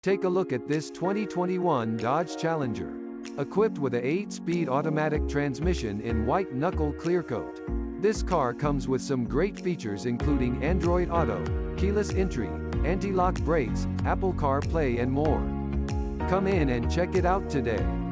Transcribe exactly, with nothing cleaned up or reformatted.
Take a look at this twenty twenty-one Dodge Challenger. Equipped with a eight-speed automatic transmission in white knuckle clear coat. This car comes with some great features including Android Auto, keyless entry, anti-lock brakes, Apple CarPlay and more. Come in and check it out today.